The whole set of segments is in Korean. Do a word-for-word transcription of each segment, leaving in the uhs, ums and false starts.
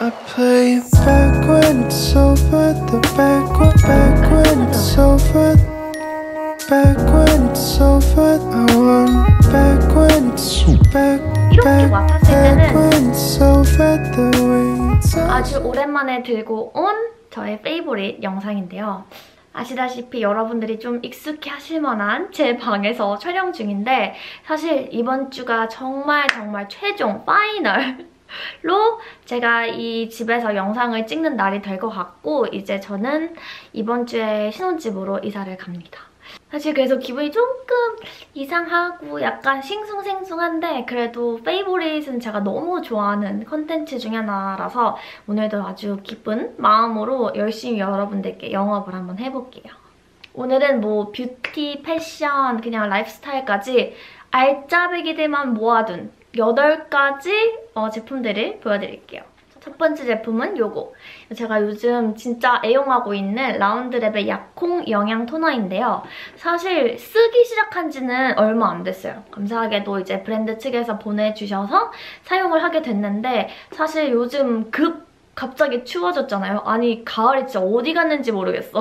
I play back when it's over, the back when, back when it's over, back when it's over. I want back when it's back, back, back when it's over, the way it's over. 아주 오랜만에 들고 온 저의 페이보릿 영상인데요. 아시다시피 여러분들이 좀 익숙해 하실 만한 제 방에서 촬영 중인데 사실 이번 주가 정말 정말 최종 파이널 로 제가 이 집에서 영상을 찍는 날이 될 것 같고 이제 저는 이번 주에 신혼집으로 이사를 갑니다. 사실 그래서 기분이 조금 이상하고 약간 싱숭생숭한데 그래도 페이보릿은 제가 너무 좋아하는 컨텐츠 중에 하나라서 오늘도 아주 기쁜 마음으로 열심히 여러분들께 영업을 한번 해볼게요. 오늘은 뭐 뷰티, 패션, 그냥 라이프스타일까지 알짜배기들만 모아둔 여덟 가지 어, 제품들을 보여드릴게요. 첫 번째 제품은 요거. 제가 요즘 진짜 애용하고 있는 라운드랩의 약콩 영양 토너인데요. 사실 쓰기 시작한 지는 얼마 안 됐어요. 감사하게도 이제 브랜드 측에서 보내주셔서 사용을 하게 됐는데 사실 요즘 급 갑자기 추워졌잖아요. 아니 가을이 진짜 어디 갔는지 모르겠어.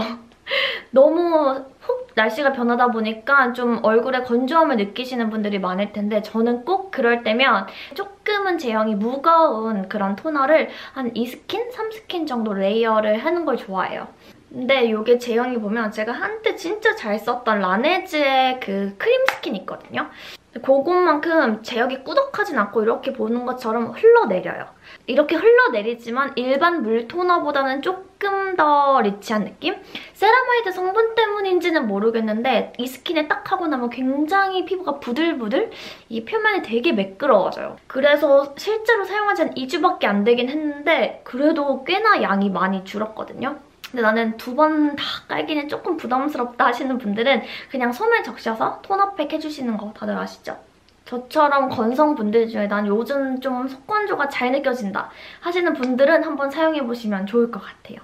너무 훅 날씨가 변하다 보니까 좀 얼굴에 건조함을 느끼시는 분들이 많을 텐데 저는 꼭 그럴 때면 조금은 제형이 무거운 그런 토너를 한 이 스킨, 삼 스킨 정도 레이어를 하는 걸 좋아해요. 근데 이게 제형이 보면 제가 한때 진짜 잘 썼던 라네즈의 그 크림 스킨 있거든요. 그것만큼 제형이 꾸덕하진 않고 이렇게 보는 것처럼 흘러내려요. 이렇게 흘러내리지만 일반 물 토너보다는 조금 더 리치한 느낌? 세라마이드 성분 때문인지는 모르겠는데 이 스킨에 딱 하고 나면 굉장히 피부가 부들부들? 이 표면이 되게 매끄러워져요. 그래서 실제로 사용한 지 한 이 주밖에 안 되긴 했는데 그래도 꽤나 양이 많이 줄었거든요. 근데 나는 두 번 다 깔기는 조금 부담스럽다 하시는 분들은 그냥 솜을 적셔서 톤업팩 해주시는 거 다들 아시죠? 저처럼 건성분들 중에 난 요즘 좀 속건조가 잘 느껴진다 하시는 분들은 한번 사용해보시면 좋을 것 같아요.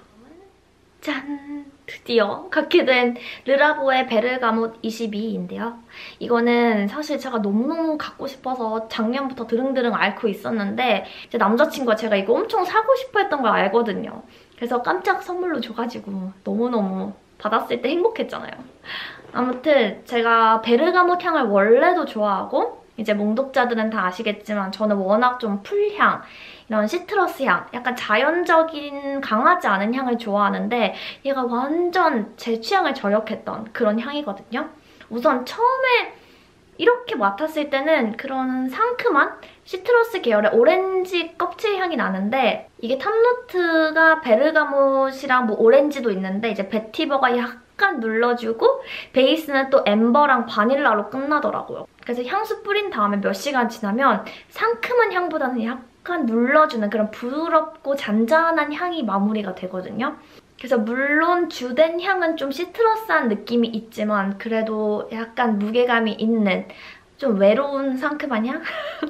짠! 드디어 갖게 된 르라보의 베르가못 이십이인데요. 이거는 사실 제가 너무너무 갖고 싶어서 작년부터 드릉드릉 앓고 있었는데 제 남자친구가 제가 이거 엄청 사고 싶어 했던 걸 알거든요. 그래서 깜짝 선물로 줘가지고 너무너무 받았을 때 행복했잖아요. 아무튼 제가 베르가못 향을 원래도 좋아하고 이제 몽독자들은 다 아시겠지만 저는 워낙 좀 풀향, 이런 시트러스 향, 약간 자연적인 강하지 않은 향을 좋아하는데 얘가 완전 제 취향을 저격했던 그런 향이거든요. 우선 처음에 이렇게 맡았을 때는 그런 상큼한 시트러스 계열의 오렌지 껍질 향이 나는데 이게 탑노트가 베르가못이랑 뭐 오렌지도 있는데 이제 베티버가 약간 눌러주고 베이스는 또 엠버랑 바닐라로 끝나더라고요. 그래서 향수 뿌린 다음에 몇 시간 지나면 상큼한 향보다는 약간 눌러주는 그런 부드럽고 잔잔한 향이 마무리가 되거든요. 그래서 물론 주된 향은 좀 시트러스한 느낌이 있지만 그래도 약간 무게감이 있는 좀 외로운 상큼한 향?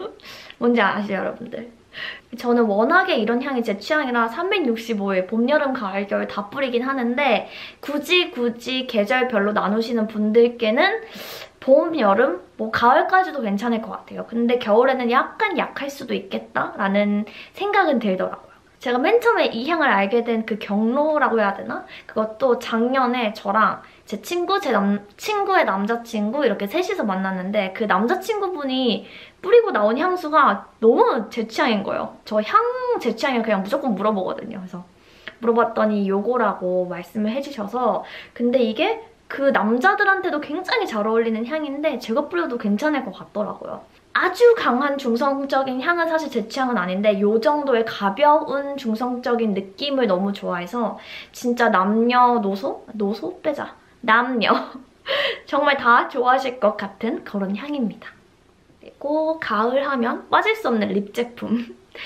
뭔지 아시죠, 여러분들? 저는 워낙에 이런 향이 제 취향이라 삼백육십오 일 봄, 여름, 가을, 겨울 다 뿌리긴 하는데 굳이 굳이 계절별로 나누시는 분들께는 봄, 여름, 뭐 가을까지도 괜찮을 것 같아요. 근데 겨울에는 약간 약할 수도 있겠다라는 생각은 들더라고요. 제가 맨 처음에 이 향을 알게 된 그 경로라고 해야 되나? 그것도 작년에 저랑 제 친구, 제 남, 친구의 남자친구 이렇게 셋이서 만났는데 그 남자친구분이 뿌리고 나온 향수가 너무 제 취향인 거예요. 저 향 제 취향이면 그냥 무조건 물어보거든요. 그래서 물어봤더니 요거라고 말씀을 해주셔서 근데 이게 그 남자들한테도 굉장히 잘 어울리는 향인데 제가 뿌려도 괜찮을 것 같더라고요. 아주 강한 중성적인 향은 사실 제 취향은 아닌데 요 정도의 가벼운 중성적인 느낌을 너무 좋아해서 진짜 남녀노소? 노소? 빼자. 남녀. 정말 다 좋아하실 것 같은 그런 향입니다. 그리고 가을 하면 빠질 수 없는 립 제품.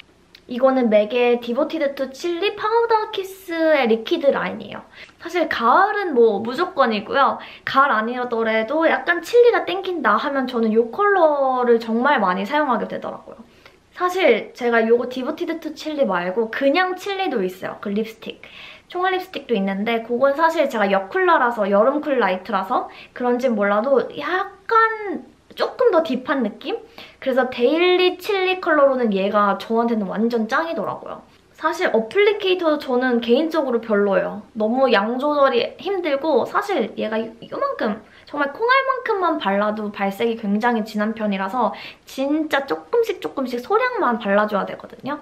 이거는 맥의 디보티드 투 칠리 파우더 키스의 리퀴드 라인이에요. 사실 가을은 뭐 무조건이고요. 가을 아니더라도 약간 칠리가 땡긴다 하면 저는 이 컬러를 정말 많이 사용하게 되더라고요. 사실 제가 이거 디보티드 투 칠리 말고 그냥 칠리도 있어요. 그 립스틱. 총알 립스틱도 있는데 그건 사실 제가 여쿨라라서 여름 쿨 라이트라서 그런진 몰라도 약간 조금 더 딥한 느낌? 그래서 데일리 칠리 컬러로는 얘가 저한테는 완전 짱이더라고요. 사실 어플리케이터도 저는 개인적으로 별로예요. 너무 양 조절이 힘들고 사실 얘가 이만큼 정말 콩알만큼만 발라도 발색이 굉장히 진한 편이라서 진짜 조금씩 조금씩 소량만 발라줘야 되거든요.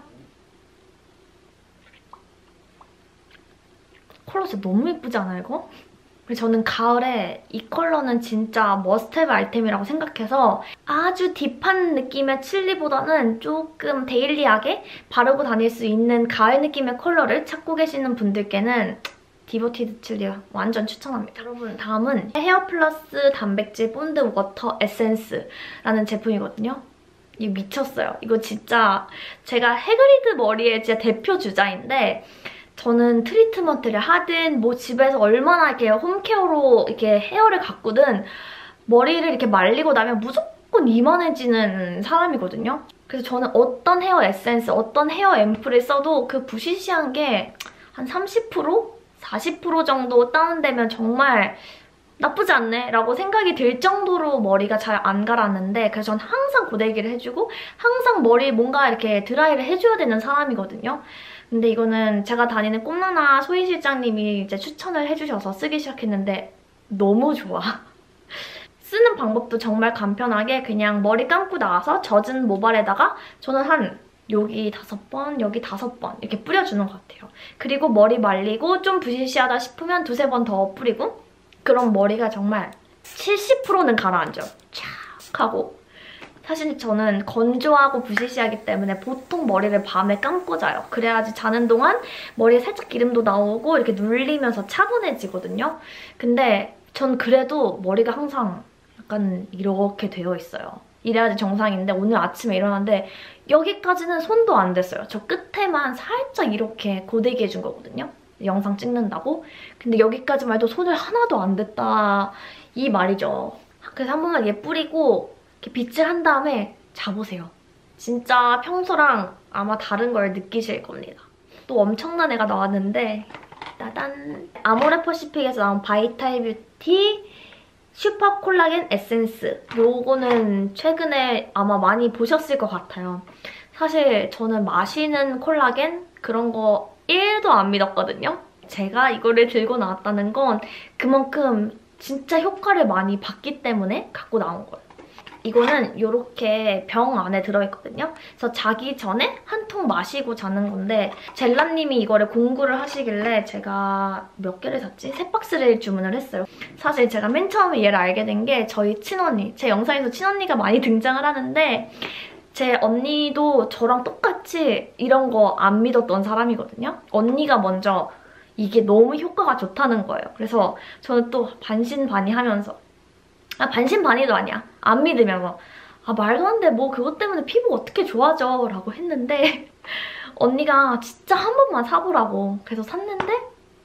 컬러 진짜 너무 예쁘지 않아요, 이거? 저는 가을에 이 컬러는 진짜 머스트헤브 아이템이라고 생각해서 아주 딥한 느낌의 칠리보다는 조금 데일리하게 바르고 다닐 수 있는 가을 느낌의 컬러를 찾고 계시는 분들께는 디보티드 칠리 완전 추천합니다. 여러분, 다음은 헤어 플러스 단백질 본드 워터 에센스라는 제품이거든요. 이거 미쳤어요. 이거 진짜 제가 해그리드 머리의 진짜 대표 주자인데 저는 트리트먼트를 하든 뭐 집에서 얼마나 이렇게 홈케어로 이렇게 헤어를 가꾸든 머리를 이렇게 말리고 나면 무조건 이만해지는 사람이거든요. 그래서 저는 어떤 헤어 에센스, 어떤 헤어 앰플을 써도 그 부시시한 게 한 삼십 퍼센트? 사십 퍼센트 정도 다운되면 정말 나쁘지 않네 라고 생각이 들 정도로 머리가 잘 안 갈았는데 그래서 전 항상 고데기를 해주고 항상 머리 뭔가 이렇게 드라이를 해줘야 되는 사람이거든요. 근데 이거는 제가 다니는 꿈나나 소희 실장님이 이제 추천을 해주셔서 쓰기 시작했는데 너무 좋아. 쓰는 방법도 정말 간편하게 그냥 머리 감고 나와서 젖은 모발에다가 저는 한 여기 다섯 번, 여기 다섯 번 이렇게 뿌려주는 것 같아요. 그리고 머리 말리고 좀 부시시하다 싶으면 두세 번 더 뿌리고 그럼 머리가 정말 칠십 퍼센트는 가라앉아요. 촥 하고. 사실 저는 건조하고 부시시하기 때문에 보통 머리를 밤에 감고 자요. 그래야지 자는 동안 머리에 살짝 기름도 나오고 이렇게 눌리면서 차분해지거든요. 근데 전 그래도 머리가 항상 약간 이렇게 되어 있어요. 이래야지 정상인데 오늘 아침에 일어났는데 여기까지는 손도 안 댔어요. 저 끝에만 살짝 이렇게 고데기 해준 거거든요. 영상 찍는다고. 근데 여기까지만 해도 손을 하나도 안 댔다 이 말이죠. 그래서 한 번만 얘 뿌리고 이렇게 빗질 한 다음에 자보세요. 진짜 평소랑 아마 다른 걸 느끼실 겁니다. 또 엄청난 애가 나왔는데 따단! 아모레퍼시픽에서 나온 바이탈 뷰티 슈퍼 콜라겐 에센스. 요거는 최근에 아마 많이 보셨을 것 같아요. 사실 저는 마시는 콜라겐 그런 거 일도 안 믿었거든요. 제가 이거를 들고 나왔다는 건 그만큼 진짜 효과를 많이 봤기 때문에 갖고 나온 거예요. 이거는 이렇게 병 안에 들어있거든요. 그래서 자기 전에 한 통 마시고 자는 건데 젤라님이 이거를 공구를 하시길래 제가 몇 개를 샀지? 세 박스를 주문을 했어요. 사실 제가 맨 처음에 얘를 알게 된 게 저희 친언니, 제 영상에서 친언니가 많이 등장을 하는데 제 언니도 저랑 똑같이 이런 거 안 믿었던 사람이거든요. 언니가 먼저 이게 너무 효과가 좋다는 거예요. 그래서 저는 또 반신반의하면서 아 반신반의도 아니야. 안 믿으면서 아 말도 안 돼. 뭐 그것 때문에 피부가 어떻게 좋아져 라고 했는데 언니가 진짜 한 번만 사보라고 그래서 샀는데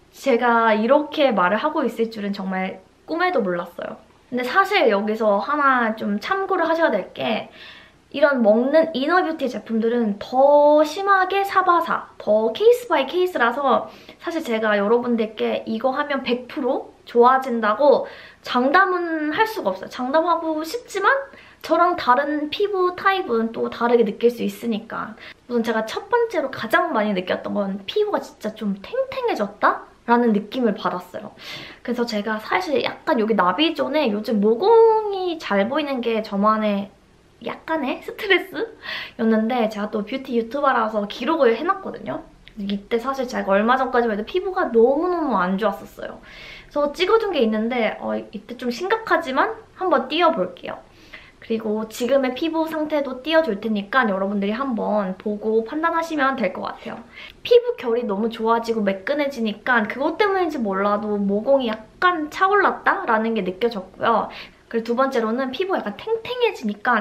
제가 이렇게 말을 하고 있을 줄은 정말 꿈에도 몰랐어요. 근데 사실 여기서 하나 좀 참고를 하셔야 될 게 이런 먹는 이너뷰티 제품들은 더 심하게 사봐사, 더 케이스 바이 케이스라서 사실 제가 여러분들께 이거 하면 백 퍼센트 좋아진다고 장담은 할 수가 없어요. 장담하고 싶지만 저랑 다른 피부 타입은 또 다르게 느낄 수 있으니까. 우선 제가 첫 번째로 가장 많이 느꼈던 건 피부가 진짜 좀 탱탱해졌다? 라는 느낌을 받았어요. 그래서 제가 사실 약간 여기 나비존에 요즘 모공이 잘 보이는 게 저만의 약간의 스트레스였는데 제가 또 뷰티 유튜버라서 기록을 해놨거든요. 이때 사실 제가 얼마 전까지만 해도 피부가 너무너무 안 좋았었어요. 그래서 찍어둔 게 있는데 어, 이때 좀 심각하지만 한번 띄워볼게요. 그리고 지금의 피부 상태도 띄워줄 테니까 여러분들이 한번 보고 판단하시면 될 것 같아요. 피부 결이 너무 좋아지고 매끈해지니까 그것 때문인지 몰라도 모공이 약간 차올랐다라는 게 느껴졌고요. 그리고 두 번째로는 피부가 약간 탱탱해지니까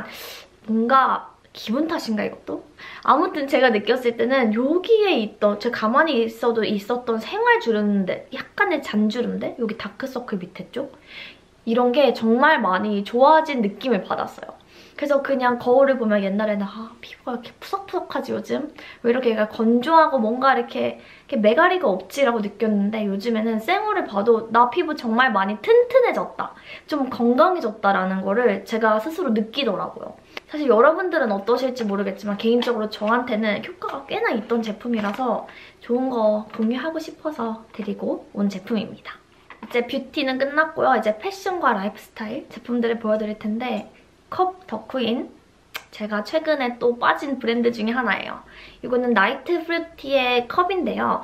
뭔가 기분 탓인가 이것도? 아무튼 제가 느꼈을 때는 여기에 있던, 제가 가만히 있어도 있었던 생활주름들, 약간의 잔주름들, 여기 다크서클 밑에 쪽? 이런 게 정말 많이 좋아진 느낌을 받았어요. 그래서 그냥 거울을 보면 옛날에는 아 피부가 이렇게 푸석푸석하지 요즘? 왜 이렇게 얘가 건조하고 뭔가 이렇게, 이렇게 매가리가 없지라고 느꼈는데 요즘에는 생얼을 봐도 나 피부 정말 많이 튼튼해졌다. 좀 건강해졌다라는 거를 제가 스스로 느끼더라고요. 사실 여러분들은 어떠실지 모르겠지만 개인적으로 저한테는 효과가 꽤나 있던 제품이라서 좋은 거 공유하고 싶어서 드리고 온 제품입니다. 이제 뷰티는 끝났고요. 이제 패션과 라이프스타일 제품들을 보여드릴 텐데 컵 더 퀸, 제가 최근에 또 빠진 브랜드 중에 하나예요. 이거는 나이트 프루티의 컵인데요.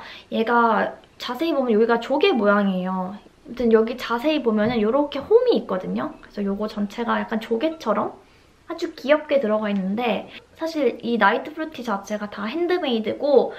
얘가 자세히 보면 여기가 조개 모양이에요. 아무튼 여기 자세히 보면은 이렇게 홈이 있거든요. 그래서 이거 전체가 약간 조개처럼 아주 귀엽게 들어가 있는데 사실 이 나이트 프루티 자체가 다 핸드메이드고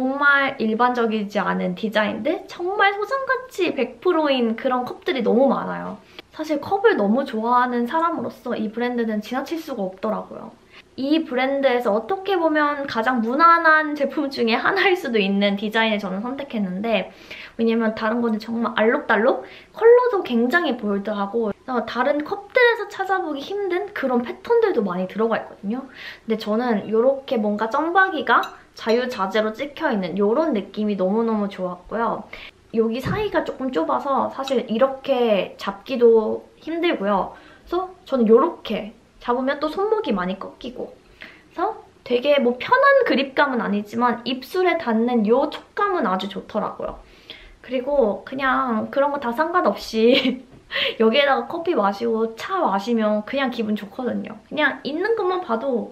정말 일반적이지 않은 디자인들, 정말 소장가치 백 퍼센트인 그런 컵들이 너무 많아요. 사실 컵을 너무 좋아하는 사람으로서 이 브랜드는 지나칠 수가 없더라고요. 이 브랜드에서 어떻게 보면 가장 무난한 제품 중에 하나일 수도 있는 디자인을 저는 선택했는데 왜냐면 다른 거는 정말 알록달록, 컬러도 굉장히 볼드하고 다른 컵들에서 찾아보기 힘든 그런 패턴들도 많이 들어가 있거든요. 근데 저는 이렇게 뭔가 점박이가 자유자재로 찍혀있는 이런 느낌이 너무너무 좋았고요. 여기 사이가 조금 좁아서 사실 이렇게 잡기도 힘들고요. 그래서 저는 이렇게 잡으면 또 손목이 많이 꺾이고 그래서 되게 뭐 편한 그립감은 아니지만 입술에 닿는 이 촉감은 아주 좋더라고요. 그리고 그냥 그런 거 다 상관없이 여기에다가 커피 마시고 차 마시면 그냥 기분 좋거든요. 그냥 있는 것만 봐도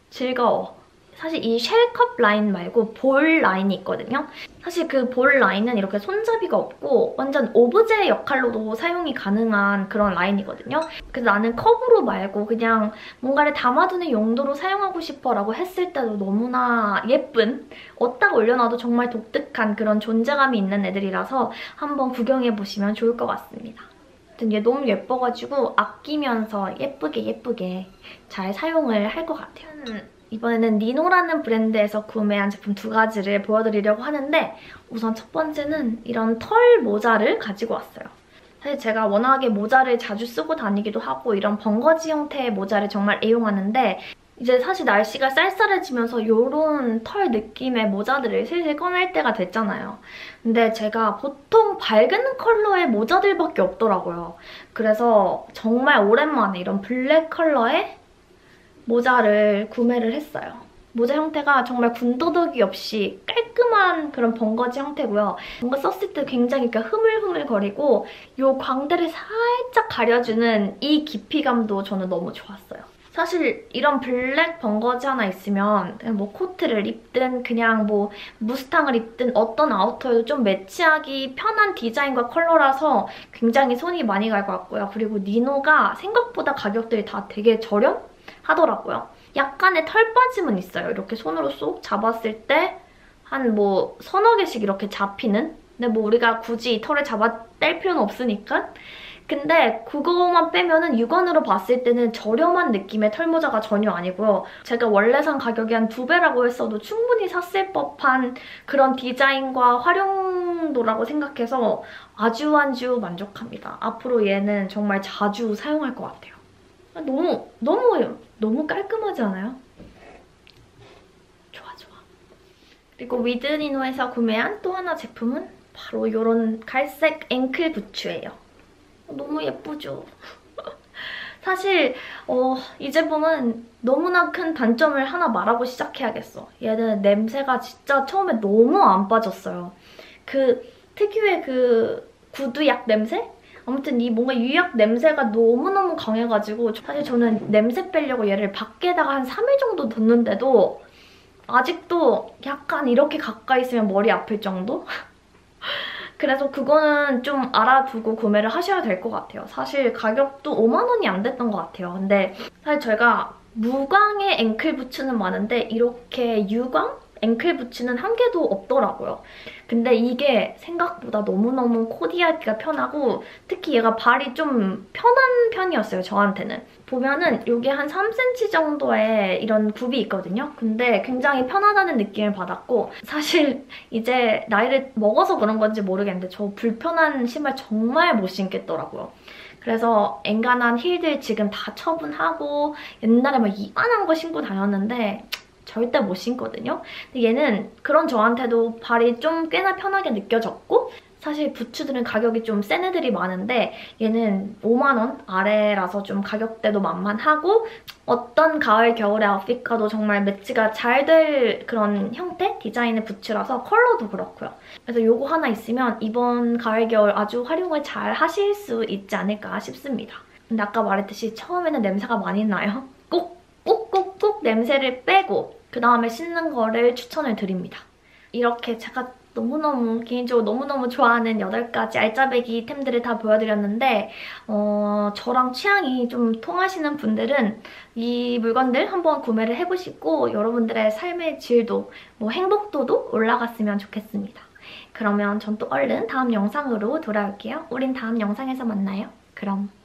즐거워. 사실 이 쉘컵 라인 말고 볼 라인이 있거든요. 사실 그 볼 라인은 이렇게 손잡이가 없고 완전 오브제 역할로도 사용이 가능한 그런 라인이거든요. 그래서 나는 컵으로 말고 그냥 뭔가를 담아두는 용도로 사용하고 싶어라고 했을 때도 너무나 예쁜, 어디다 올려놔도 정말 독특한 그런 존재감이 있는 애들이라서 한번 구경해보시면 좋을 것 같습니다. 아무튼 얘 너무 예뻐가지고 아끼면서 예쁘게 예쁘게 잘 사용을 할 것 같아요. 이번에는 니노라는 브랜드에서 구매한 제품 두 가지를 보여드리려고 하는데 우선 첫 번째는 이런 털 모자를 가지고 왔어요. 사실 제가 워낙에 모자를 자주 쓰고 다니기도 하고 이런 번거지 형태의 모자를 정말 애용하는데 이제 사실 날씨가 쌀쌀해지면서 이런 털 느낌의 모자들을 슬슬 꺼낼 때가 됐잖아요. 근데 제가 보통 밝은 컬러의 모자들밖에 없더라고요. 그래서 정말 오랜만에 이런 블랙 컬러의 모자를 구매를 했어요. 모자 형태가 정말 군더더기 없이 깔끔한 그런 번거지 형태고요. 뭔가 썼을 때 굉장히 흐물흐물거리고 이 광대를 살짝 가려주는 이 깊이감도 저는 너무 좋았어요. 사실 이런 블랙 번거지 하나 있으면 그냥 뭐 코트를 입든 그냥 뭐 무스탕을 입든 어떤 아우터에도 좀 매치하기 편한 디자인과 컬러라서 굉장히 손이 많이 갈 것 같고요. 그리고 니노가 생각보다 가격들이 다 되게 저렴? 하더라고요. 약간의 털 빠짐은 있어요. 이렇게 손으로 쏙 잡았을 때 한 뭐 서너 개씩 이렇게 잡히는? 근데 뭐 우리가 굳이 털을 잡아 뗄 필요는 없으니까. 근데 그거만 빼면은 육안으로 봤을 때는 저렴한 느낌의 털모자가 전혀 아니고요. 제가 원래 산 가격이 한 두 배라고 했어도 충분히 샀을 법한 그런 디자인과 활용도라고 생각해서 아주 아주 만족합니다. 앞으로 얘는 정말 자주 사용할 것 같아요. 너무 너무 너무 깔끔하지 않아요? 좋아 좋아. 그리고 위드니노에서 구매한 또 하나 제품은 바로 이런 갈색 앵클 부츠예요. 너무 예쁘죠? 사실 어, 이 제품은 너무나 큰 단점을 하나 말하고 시작해야겠어. 얘는 냄새가 진짜 처음에 너무 안 빠졌어요. 그 특유의 그 구두약 냄새? 아무튼 이 뭔가 유약 냄새가 너무너무 강해가지고 사실 저는 냄새 빼려고 얘를 밖에다가 한 삼 일 정도 뒀는데도 아직도 약간 이렇게 가까이 있으면 머리 아플 정도? 그래서 그거는 좀 알아두고 구매를 하셔야 될 것 같아요. 사실 가격도 오만 원이 안 됐던 것 같아요. 근데 사실 제가 무광의 앵클 부츠는 많은데 이렇게 유광? 앵클 부츠는 한 개도 없더라고요. 근데 이게 생각보다 너무너무 코디하기가 편하고 특히 얘가 발이 좀 편한 편이었어요, 저한테는. 보면은 여기 한 삼 센티미터 정도의 이런 굽이 있거든요. 근데 굉장히 편하다는 느낌을 받았고 사실 이제 나이를 먹어서 그런 건지 모르겠는데 저 불편한 신발 정말 못 신겠더라고요. 그래서 엔간한 힐들 지금 다 처분하고 옛날에 막 이만한 거 신고 다녔는데 절대 못 신거든요. 근데 얘는 그런 저한테도 발이 좀 꽤나 편하게 느껴졌고 사실 부츠들은 가격이 좀 센 애들이 많은데 얘는 오만 원 아래라서 좀 가격대도 만만하고 어떤 가을, 겨울의 아웃핏과도 정말 매치가 잘 될 그런 형태, 디자인의 부츠라서 컬러도 그렇고요. 그래서 요거 하나 있으면 이번 가을, 겨울 아주 활용을 잘 하실 수 있지 않을까 싶습니다. 근데 아까 말했듯이 처음에는 냄새가 많이 나요. 꼭, 꼭, 꼭, 꼭 냄새를 빼고 그 다음에 신는 거를 추천을 드립니다. 이렇게 제가 너무너무 개인적으로 너무너무 좋아하는 여덟 가지 알짜배기 템들을 다 보여드렸는데 어, 저랑 취향이 좀 통하시는 분들은 이 물건들 한번 구매를 해보시고 여러분들의 삶의 질도, 뭐 행복도도 올라갔으면 좋겠습니다. 그러면 전 또 얼른 다음 영상으로 돌아올게요. 우린 다음 영상에서 만나요. 그럼.